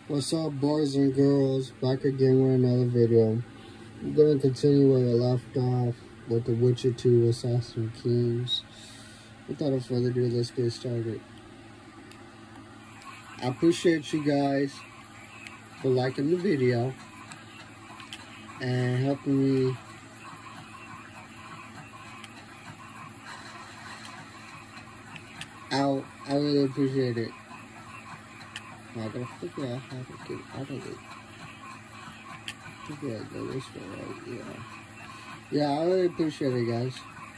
What's up, boys and girls? Back again with another video. I'm gonna continue where I left off with the Witcher 2 Assassin Kings. Without further ado, let's get started. I appreciate you guys for liking the video and helping me out. I really appreciate it. I gotta figure out how to get out of it. I think I go this way, right? Yeah, I really appreciate it, guys.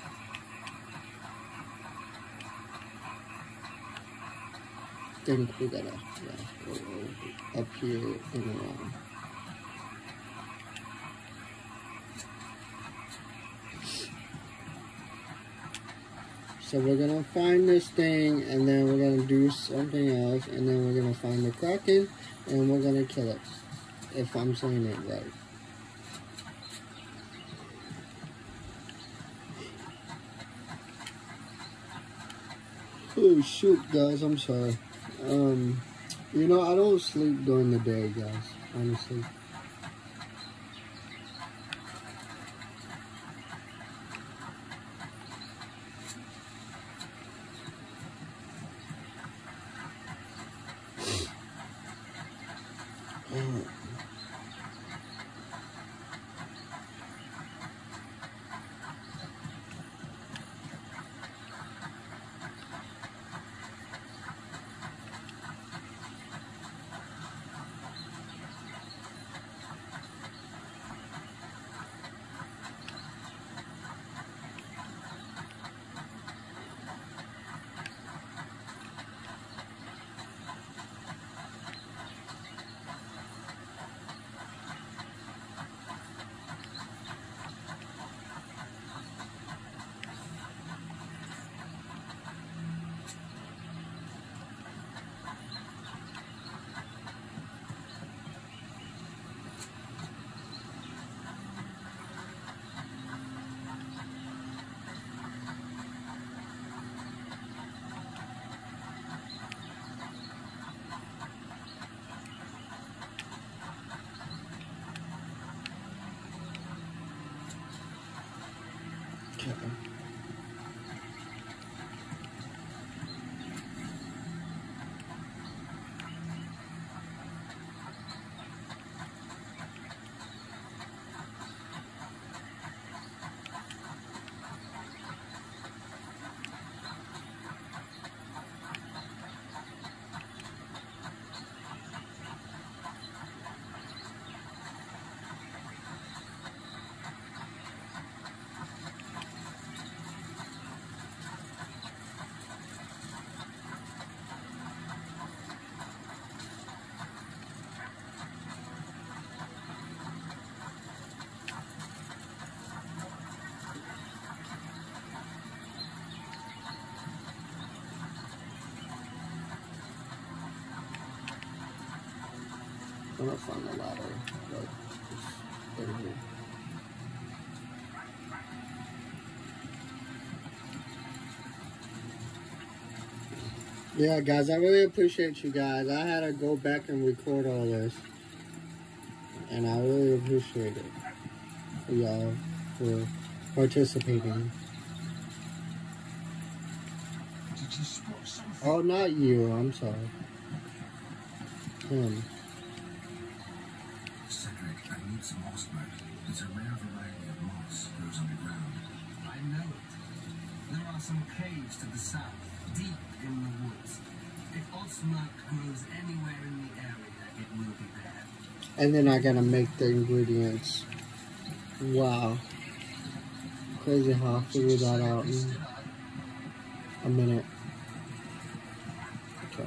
I think we gotta, go up here and around. So we're gonna find this thing, and then we're gonna do something else, and then we're gonna find the Kraken, and we're gonna kill it. If I'm saying it right. Oh shoot, guys, I'm sorry. You know, I don't sleep during the day, guys, honestly. I'm gonna find the ladder, like, right here. Yeah, guys, I really appreciate you guys. I had to go back and record all this, and I really appreciate it for y'all for participating. Oh, not you. I'm sorry. Him. Some moss smoke. It's a rare variety of moss grows underground. I know it. There are some caves to the south, deep in the woods. If odd smoke grows anywhere in the area, it will be there. And then I gotta make the ingredients. Wow. Crazy how I figured that out in a minute. Okay.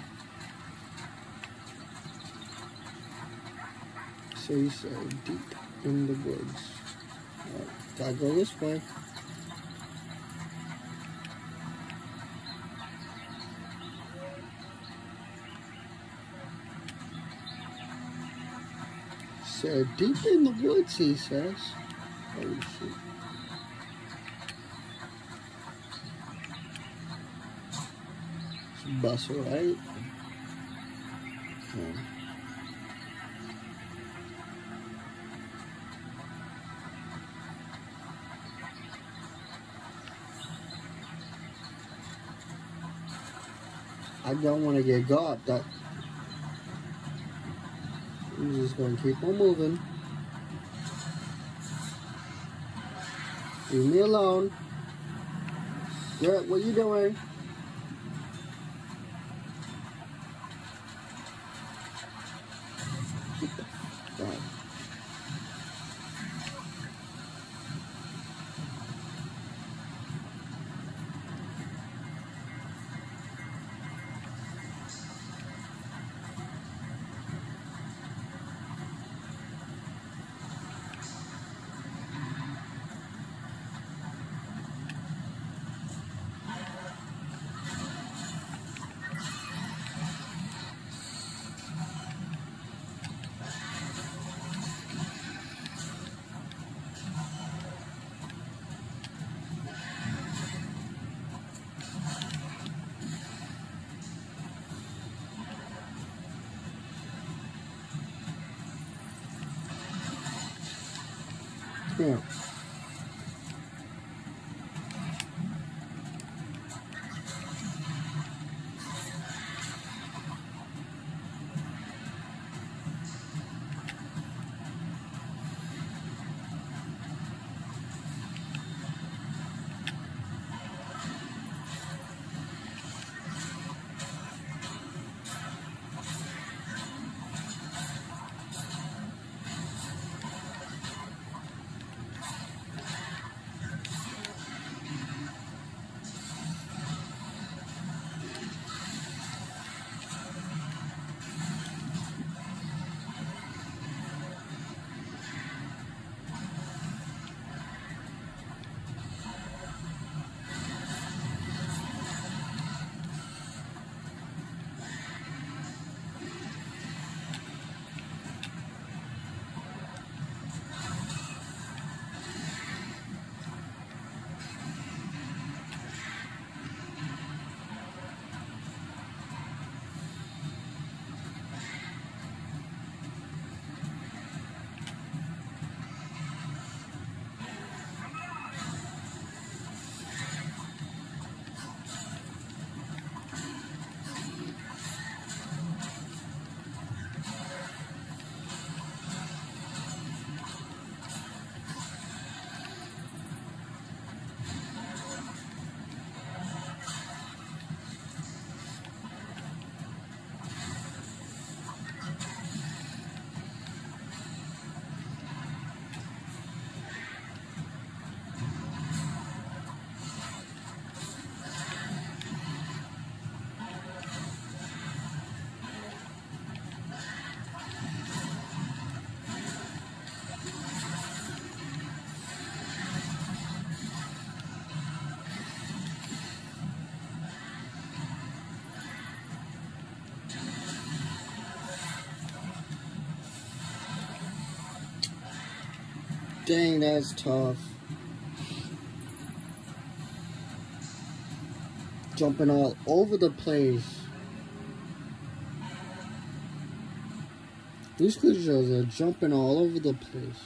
So you say deep. in the woods. Gotta go this way. So deep in the woods, he says. Oh shit. It's a bus, right? Okay. I don't want to get got. That I'm just gonna keep on moving. Leave me alone. Geralt, what you doing? God. Yeah. Dang, that's tough. Jumping all over the place. These creatures are jumping all over the place.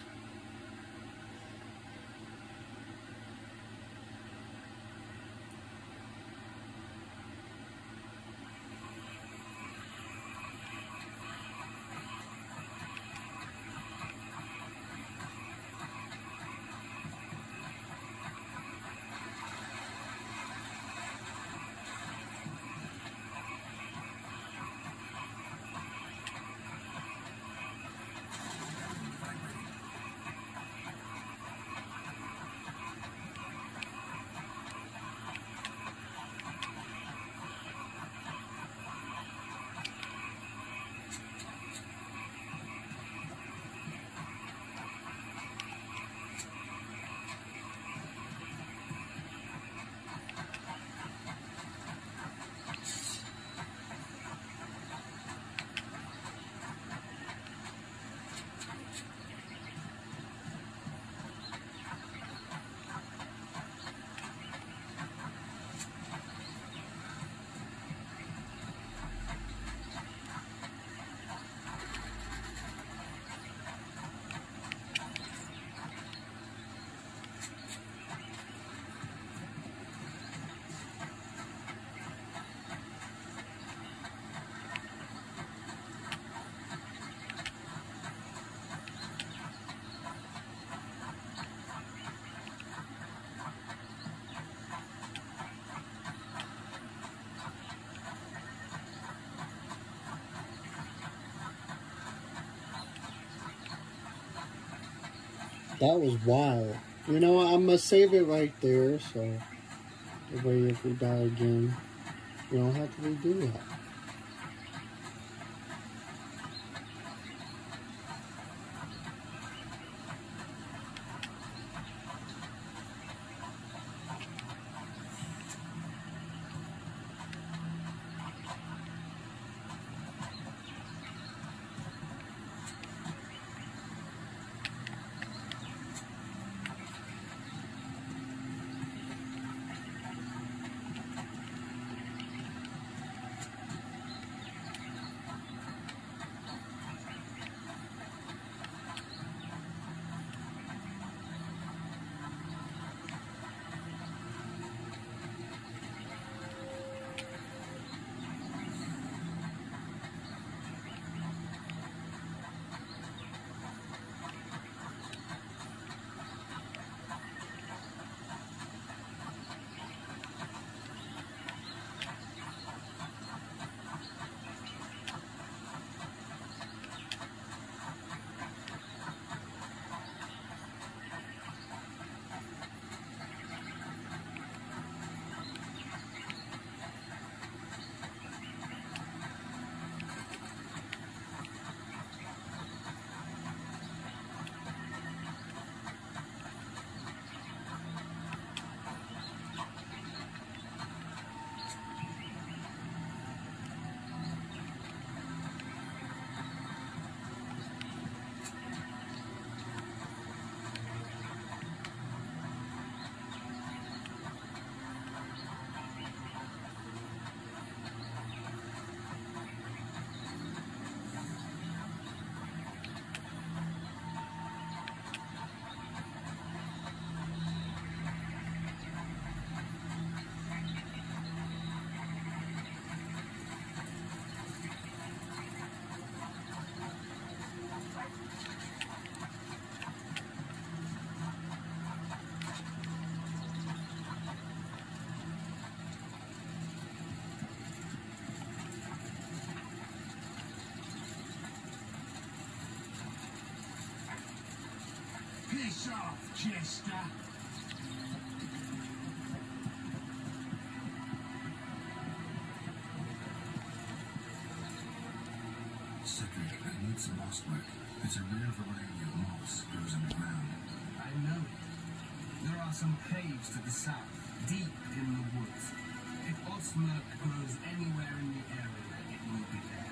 That was wild. You know what? I'm going to save it right there. So, that way if we die again, we don't have to redo that. Piss off, Jester. Cedric, I need some moss work. It's a rare variety of moss grows underground. I know it. There are some caves to the south, deep in the woods. If Osmerk grows anywhere in the area, it will be there.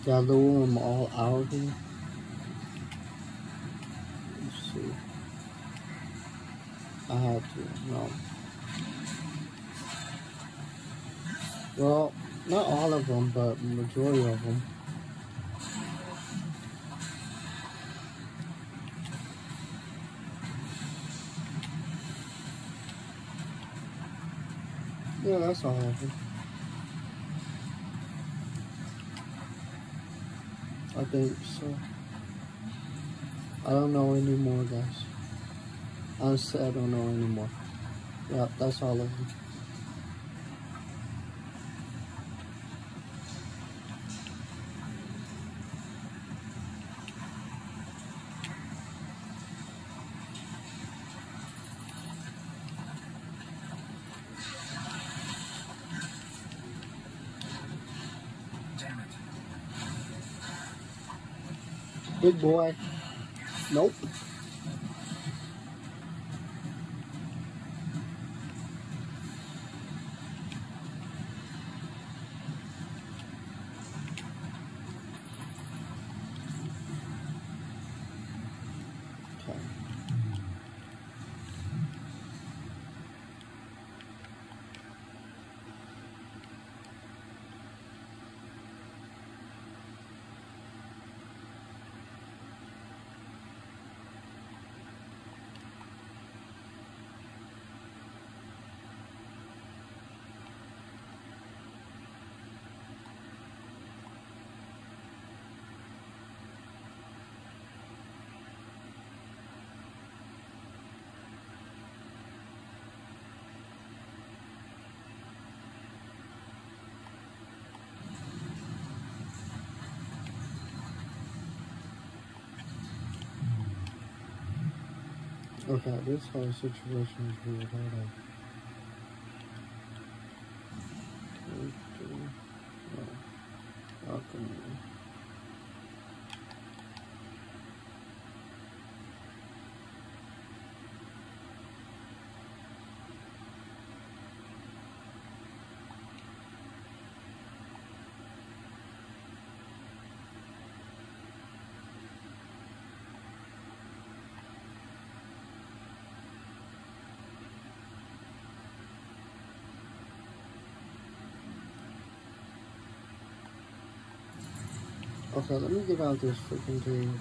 Gotta lure them all out here. Let's see. I have to. No. Well, not all of them, but majority of them. Yeah, that's all of them. I think so. I don't know anymore, guys. Honestly, I don't know anymore. Yeah, that's all of them. Damn it. Big boy. Nope. Okay. Okay, this whole situation is weird. Hold on. 2, 3, no. Okay. Okay, let me get out this freaking thing.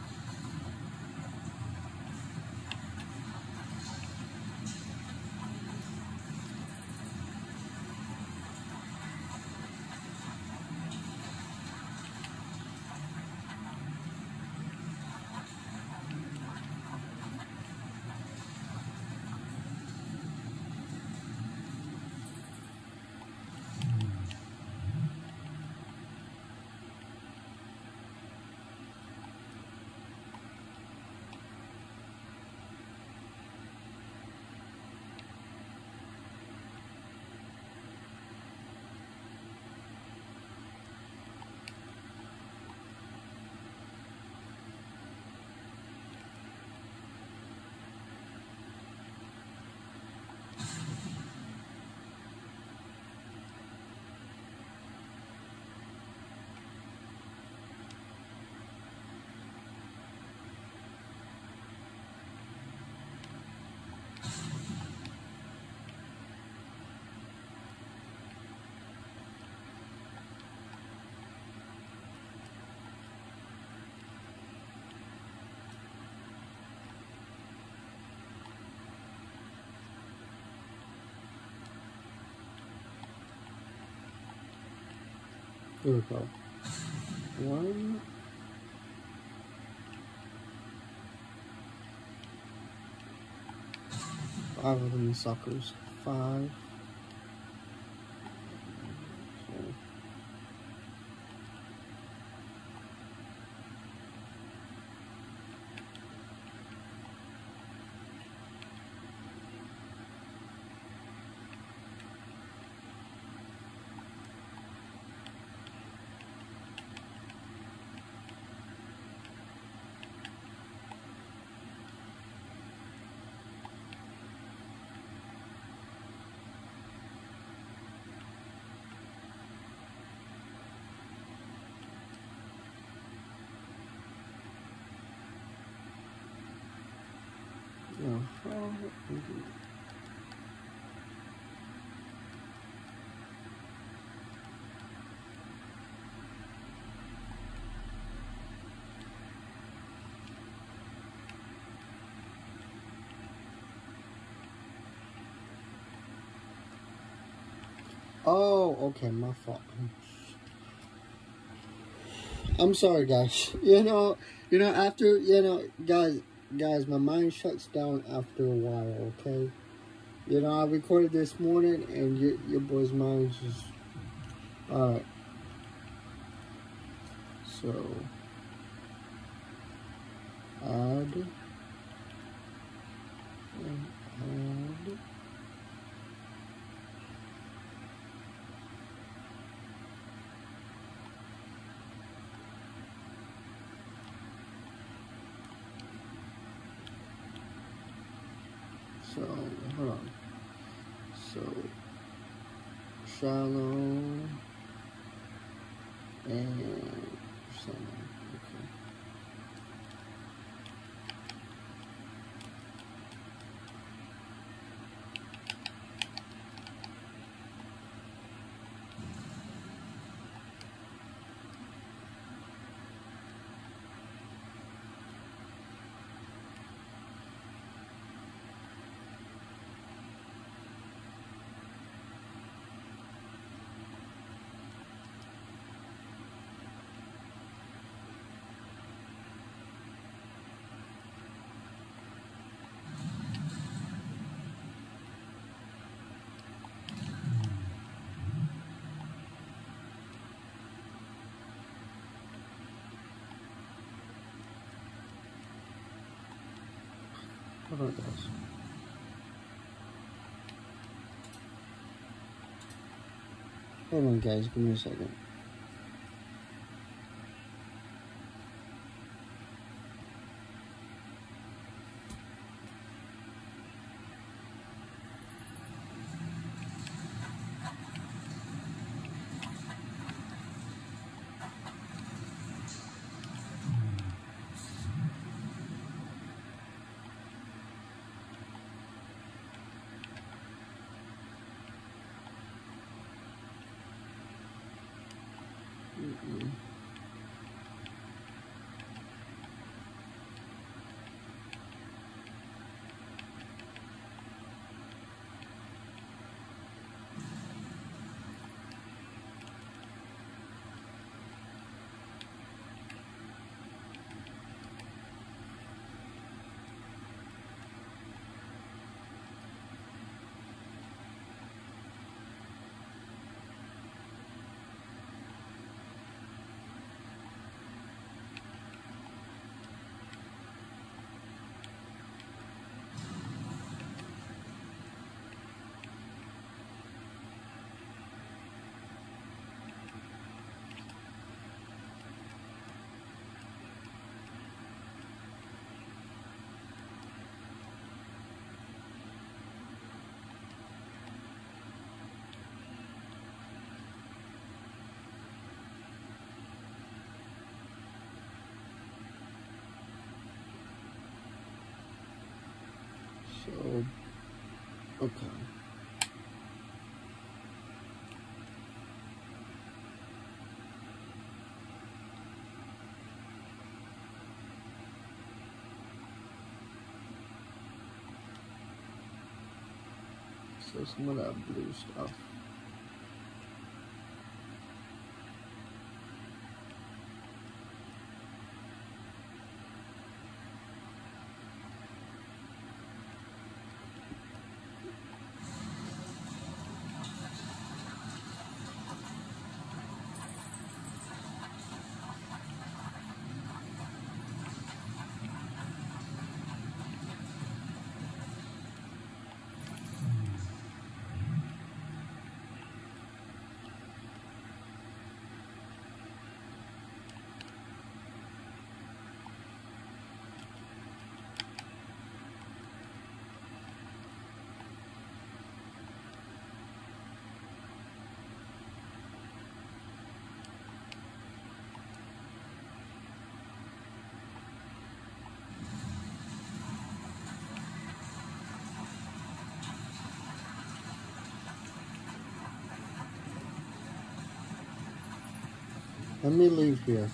Here we go. 1. Five of them suckers. 5. Okay. Oh, okay, my fault. I'm sorry, guys. After, guys, my mind shuts down after a while, okay? I recorded this morning, and your boy's mind just... Alright. So... Add... So, hold on. So, shallow and shallow. Okay. Hold on, guys. Hold on, guys. Give me a second. So, okay. So some of that blue stuff. Let me leave here.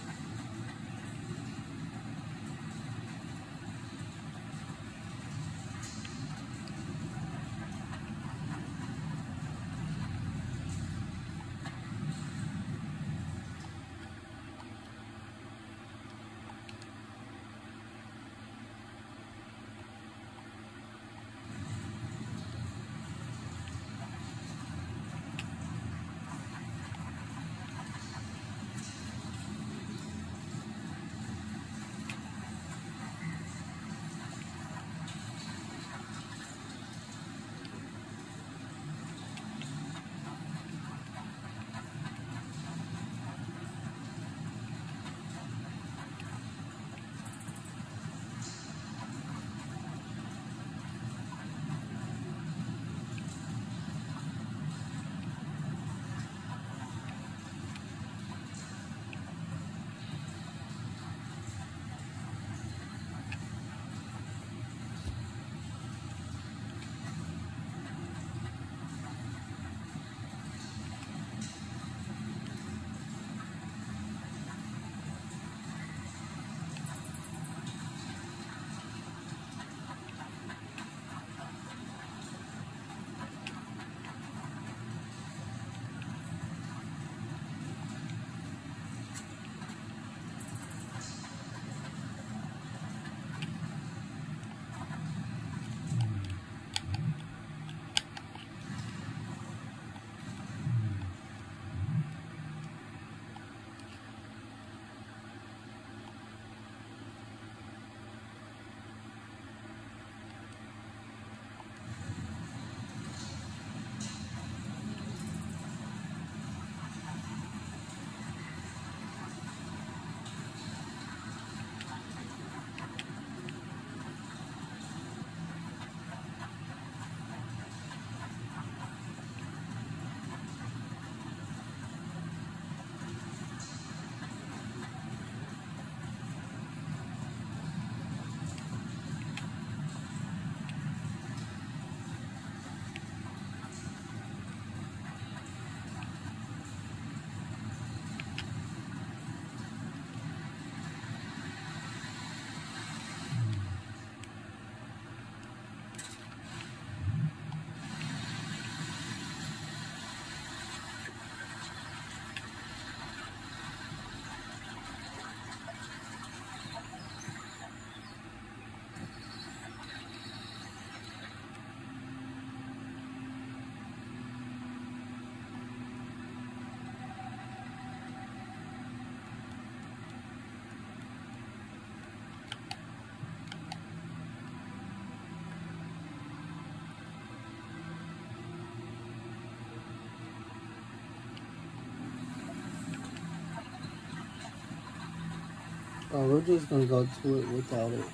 Oh, we're just gonna go to it without it.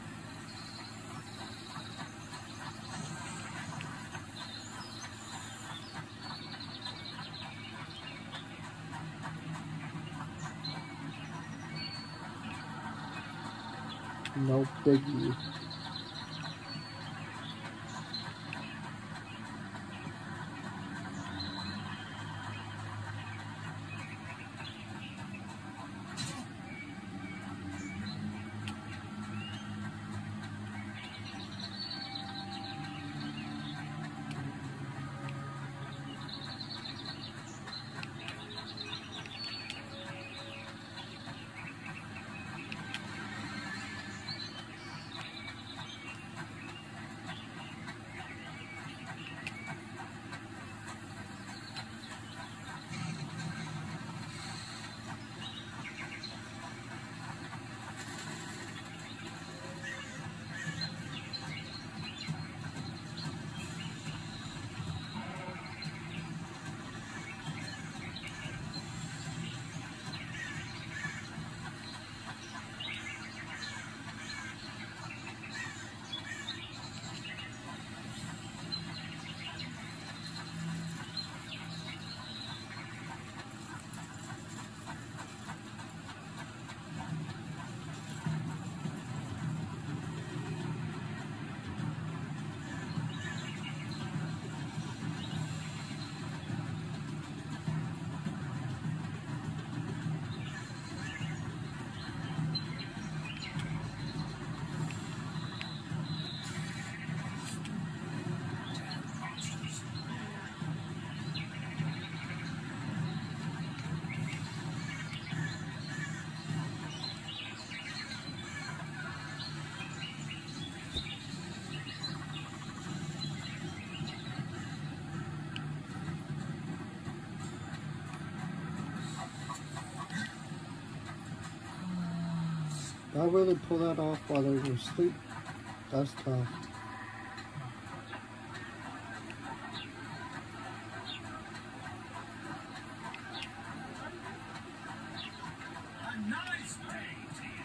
No biggie. Did I really pull that off while they were asleep? That's tough. A nice day to you.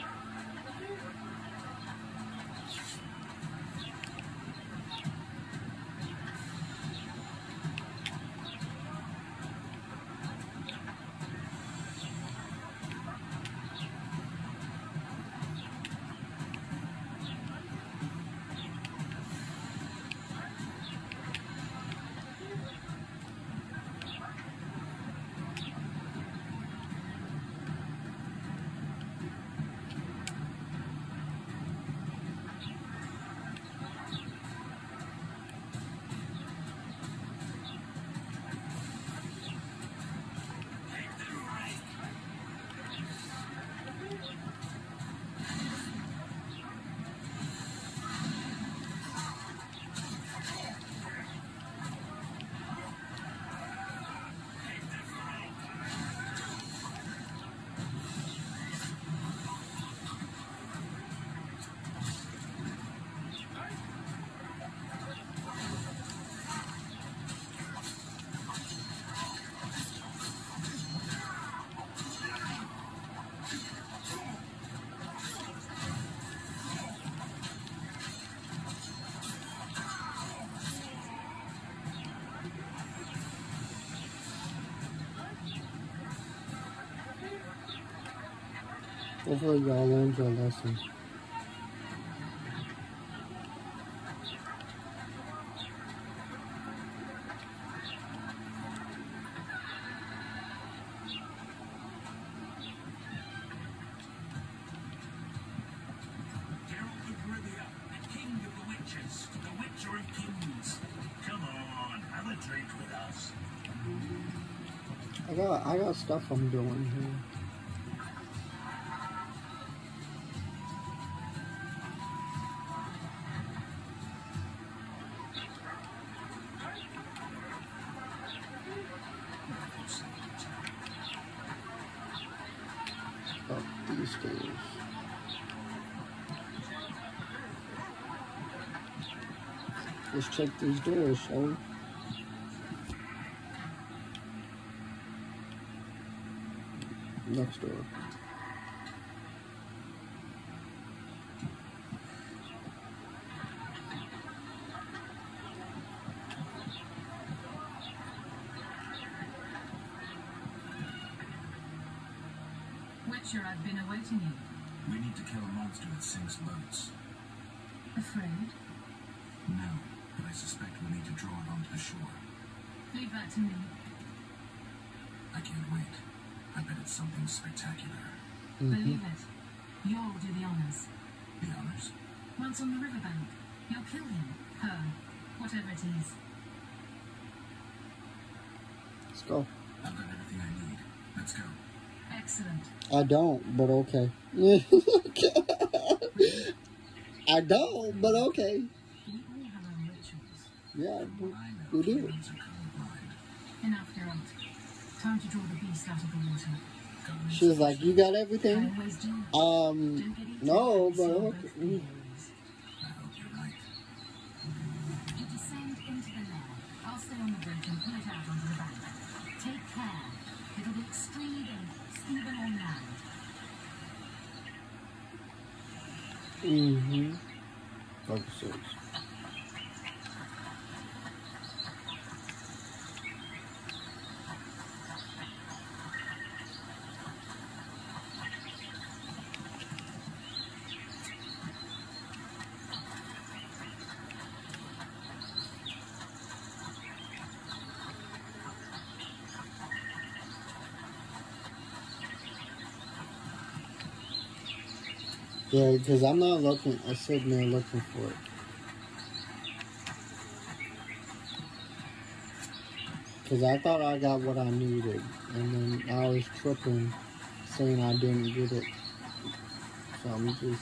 Hopefully y'all learned your lesson. Geralt of Rivia, the king of the witches, the witcher of kings. Come on, have a drink with us. I got stuff I'm doing here. Up these stairs. Let's check these doors, shall we? Next door. Witcher, I've been awaiting you. We need to kill a monster that sinks boats. Afraid? No, but I suspect we need to draw it onto the shore. Leave that to me. I can't wait. I bet it's something spectacular. Believe it. You'll do the honors. The honors? Once on the riverbank, you'll kill him, her, whatever it is. Let's go. I've got everything I need. Let's go. Excellent. I don't, but okay. I don't, but okay. We all have our rituals. Yeah, What I know, we do. humans are colorblind. Enough, Geralt. Time to draw the beast out of the water. She was like, "You got I everything?" always do. Um, Don't get it no, twisted, but see both okay. theories. I hope you're right. You descend into the lair. I'll stay on the bridge and pull it out onto the bank. Take care. It'll be extremely dangerous, even on land. Mm-hmm. Focuses. Yeah, because I'm not looking, I'm sitting there looking for it. Because I thought I got what I needed, and then I was tripping, saying I didn't get it. So I'm just...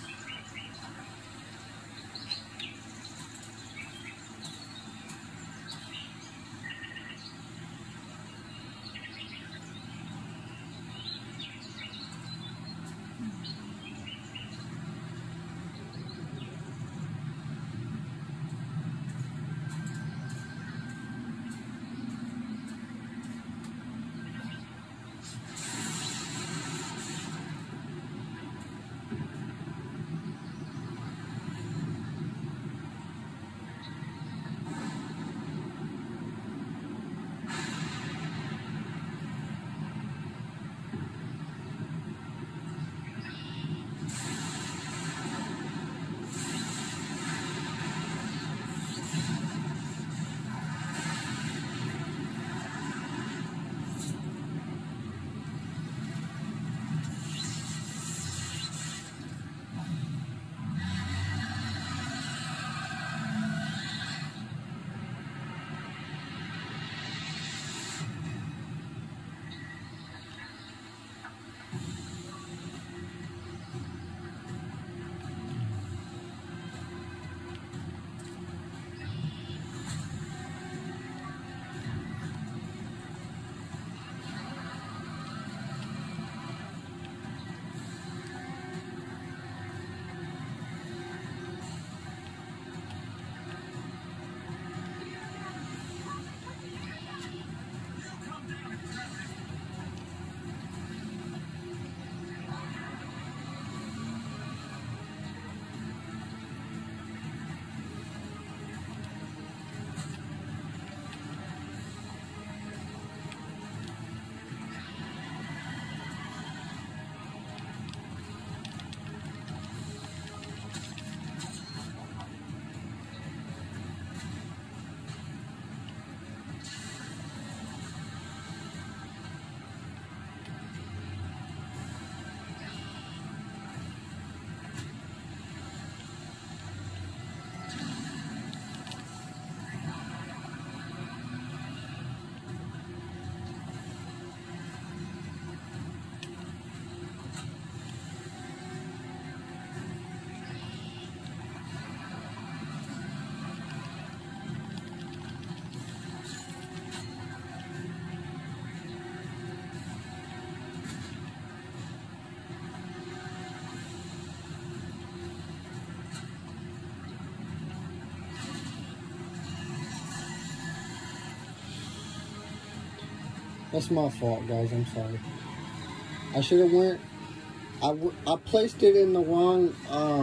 That's my fault, guys. I'm sorry. I should have went... I placed it in the wrong...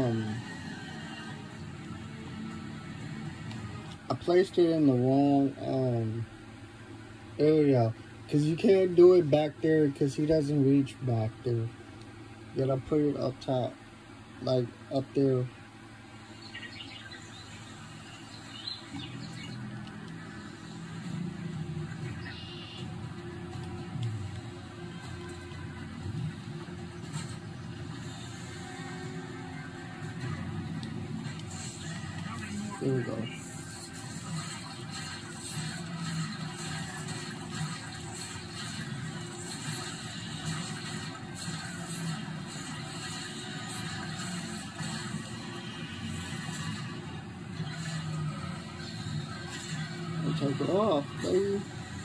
I placed it in the wrong area. Because you can't do it back there because he doesn't reach back there. You gotta put it up top. Like, up there. There we go. Take it off, baby.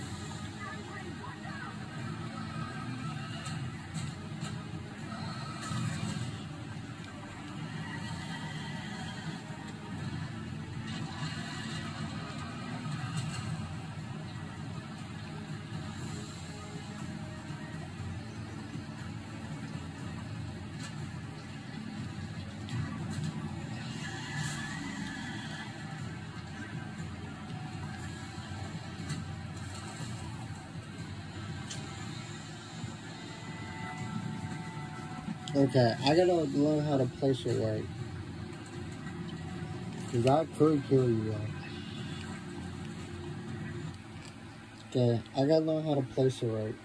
Okay, I gotta learn how to place it right. Because I could kill you all. Okay, I gotta learn how to place it right.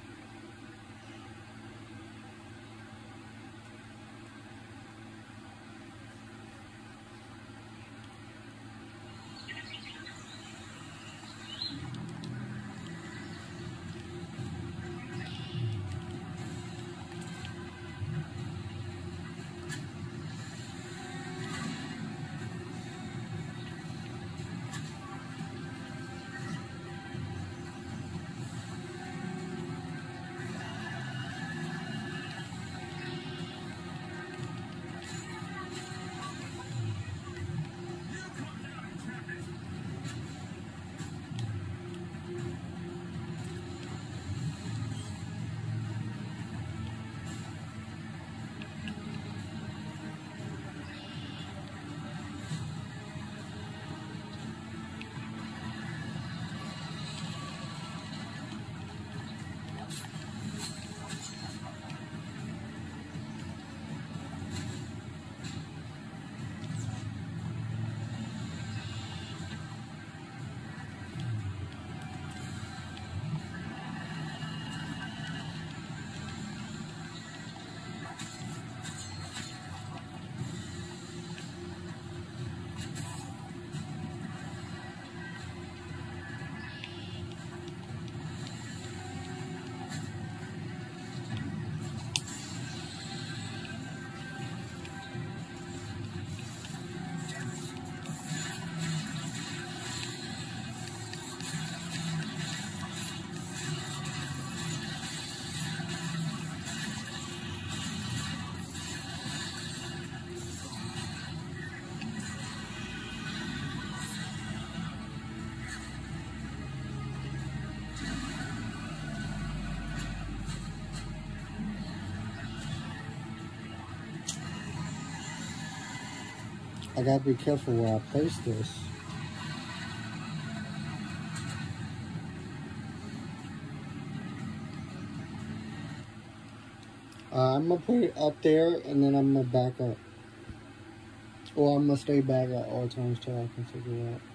I gotta be careful where I place this. I'm gonna put it up there and then I'm gonna back up. Or I'm gonna stay back at all times till I can figure it out.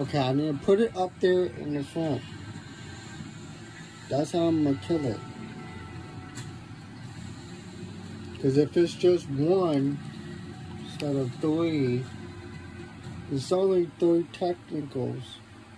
Okay, I need to put it up there in the front. That's how I'm gonna kill it. Because if it's just one instead of three, it's only 3 technicals.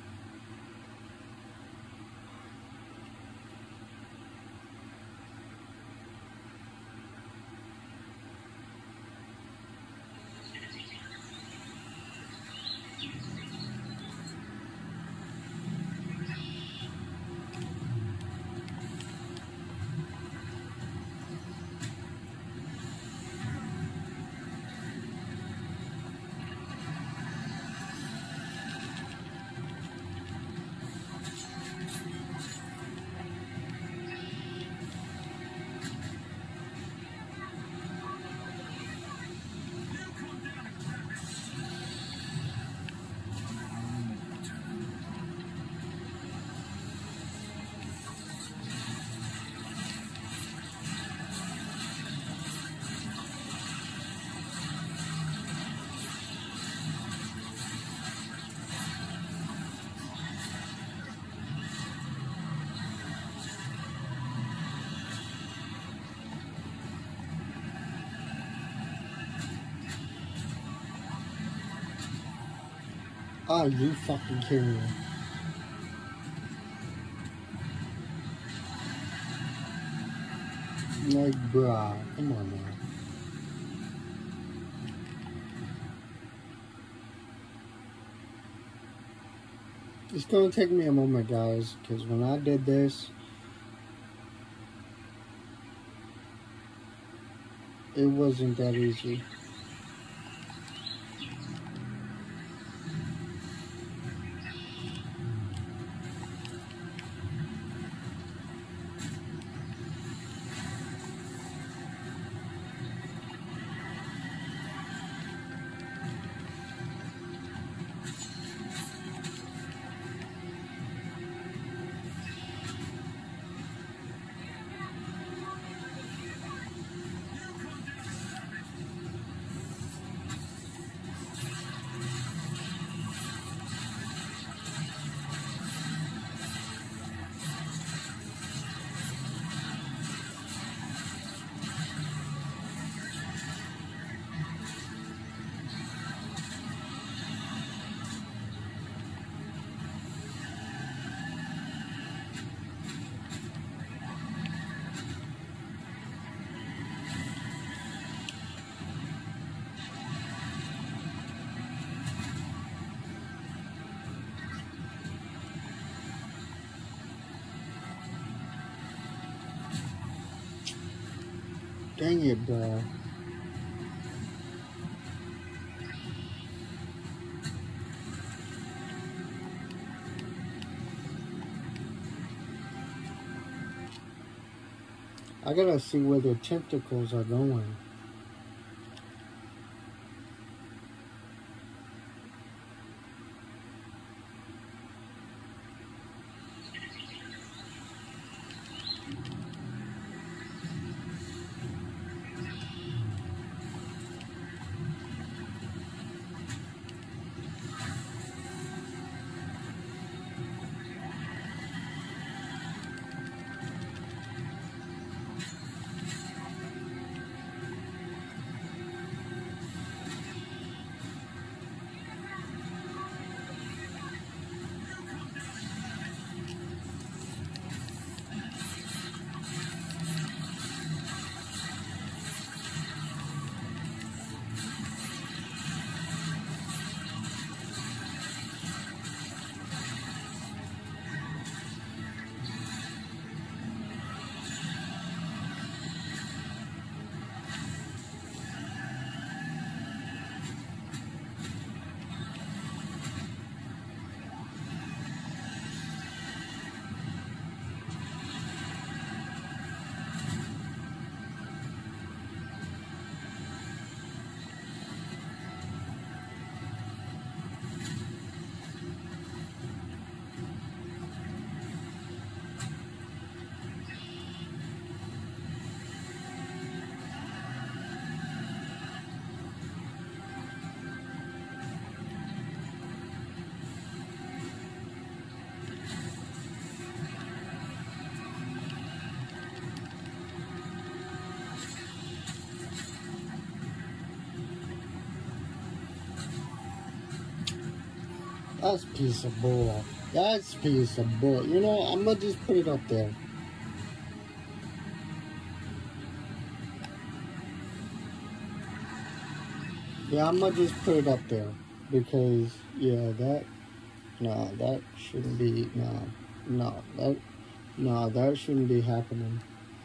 Oh, you fucking kidding me. Like, bruh, come on now. It's gonna take me a moment, guys, because when I did this, it wasn't that easy. Dang it, bro. I gotta see where the tentacles are going. That's a piece of bull. That's a piece of bull. You know, I'm gonna just put it up there. Yeah, I'm gonna just put it up there. Because, yeah, that shouldn't be, that shouldn't be happening.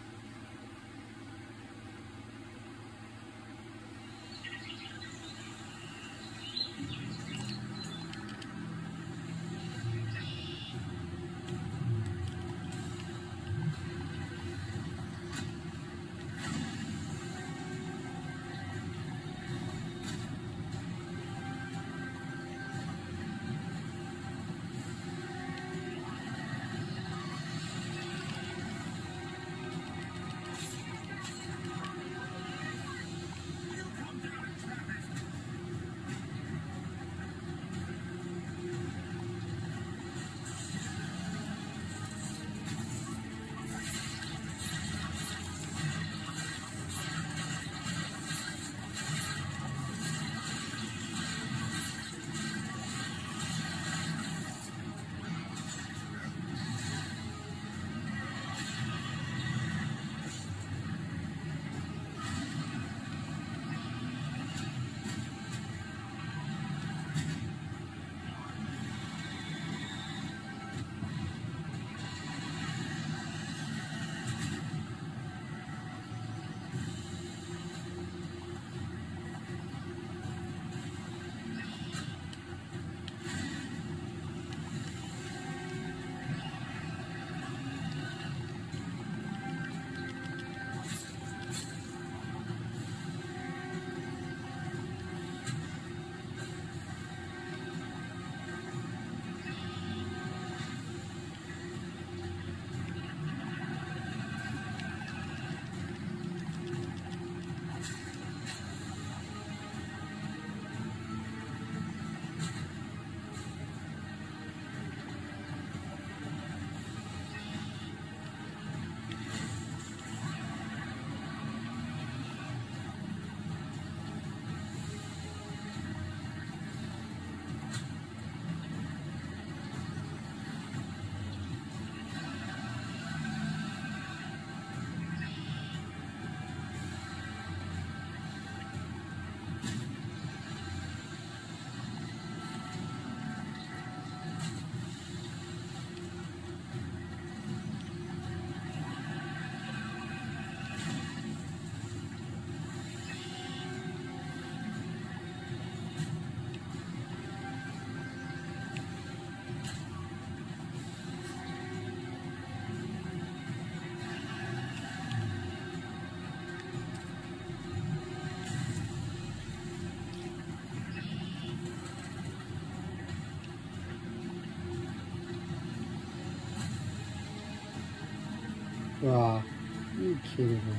Ah, you kidding me?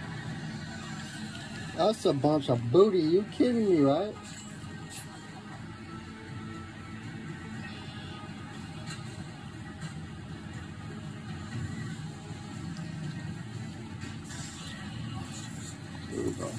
That's a bunch of booty. You kidding me, right? Here we go.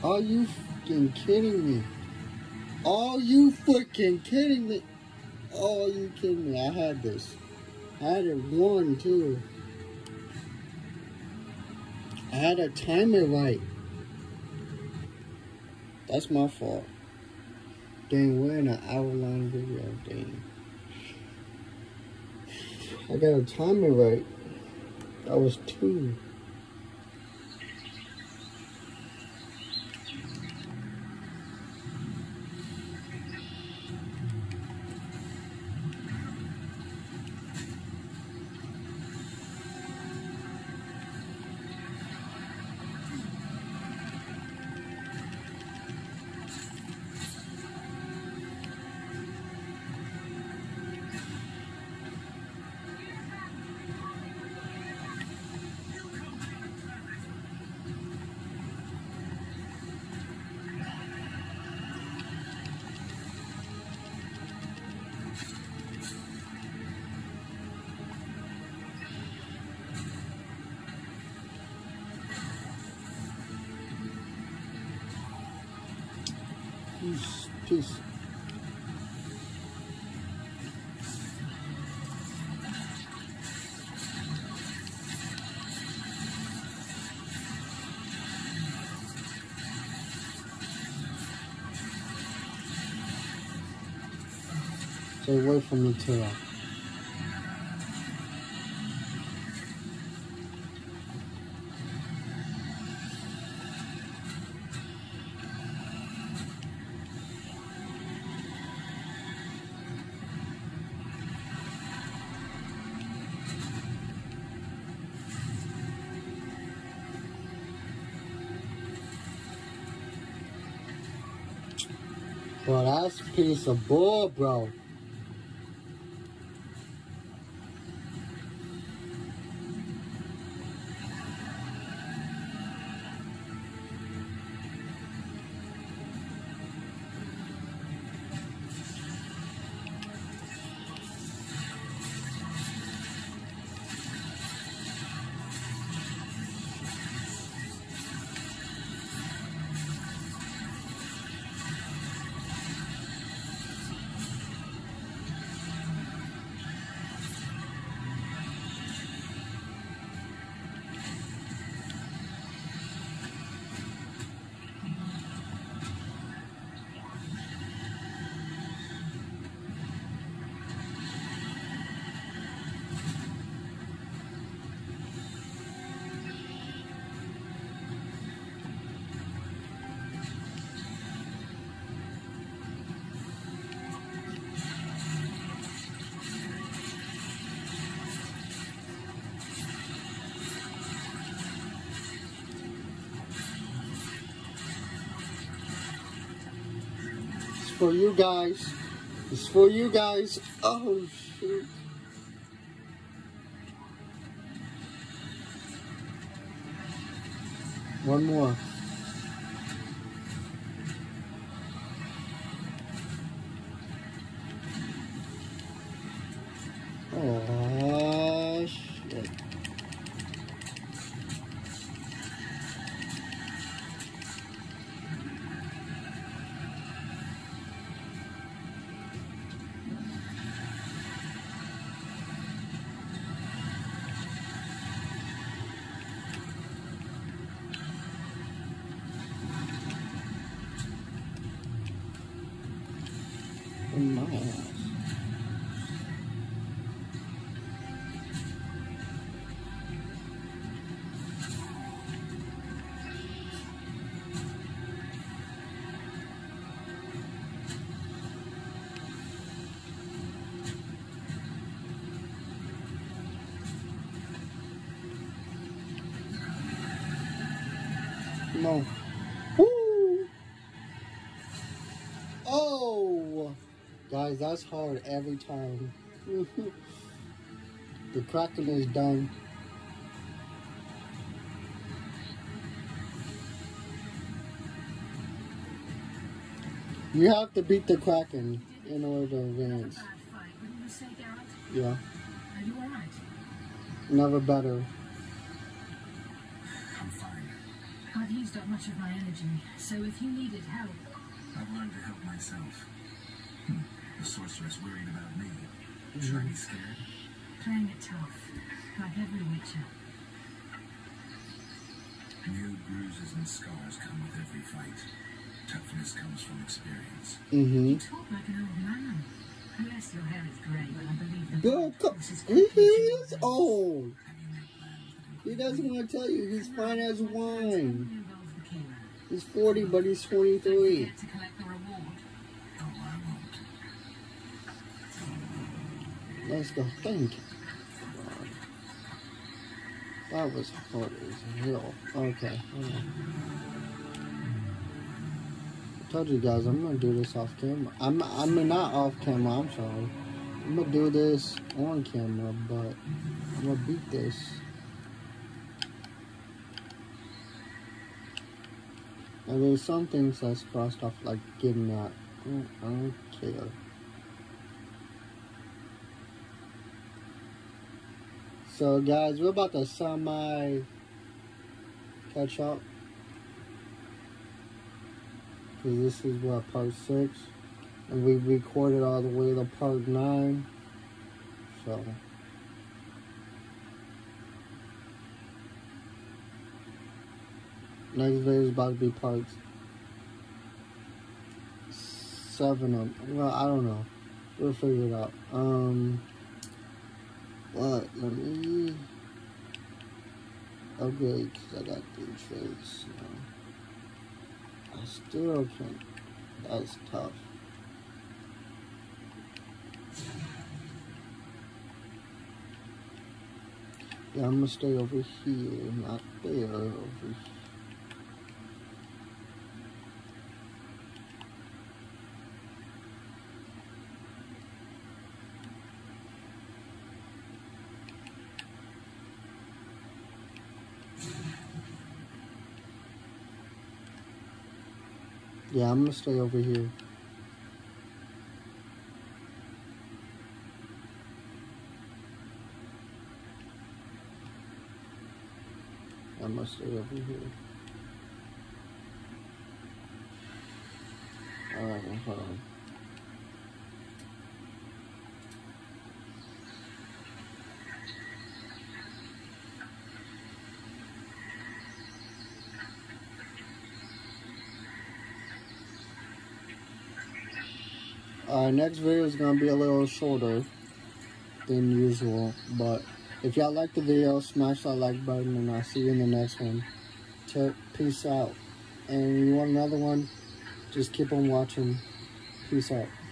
Are you fucking kidding me? Are you fucking kidding me? Oh, are you kidding me? I had this. I had it won too. I had to time it right. That's my fault. Dang, we're in an hour-long video. Dang. I gotta time it right. That was 2. Peace. Stay away from the tail. Bro, that's a piece of bull, bro. For you guys. It's for you guys. Oh, shoot. One more. Oh, shit. In my house. Come on. Woo! Oh! Guys, that's hard every time. The Kraken is done. You have to beat the Kraken in order to advance. Yeah. Are you alright? Never better. I'm fine. I've used up much of my energy, so if you needed help... I've learned to help myself. The sorceress worried about me. Should I be scared? Playing it tough, like every witcher. New bruises and scars come with every fight. Toughness comes from experience. You talk like an old man. Yes, your hair is grey, but I believe the He is old. He doesn't want to tell you he's fine as wine. He's 40, but he's 23. to collect the reward. Oh, I won't. Let's go. Thank you. That was hard as hell. Okay. I told you guys I'm gonna do this off camera. I mean not off camera, I'm sorry. I'm gonna do this on camera, but I'm gonna beat this. Now there's some things that's crossed off, like getting that. I don't care. So guys, we're about to semi catch up. Cause this is what, part 6. And we recorded all the way to part 9. So next video is about to be part 7 of, well, I don't know. We'll figure it out. What? Let me upgrade because I got 3 traits. I still can't. That's tough. Yeah, I'm gonna stay over here, not there, over here. Yeah, I'm gonna stay over here. I'm gonna stay over here. Alright, hold on. Next video is going to be a little shorter than usual, but if y'all like the video, smash that like button, and I'll see you in the next one. Peace out. And you want another one, just keep on watching. Peace out.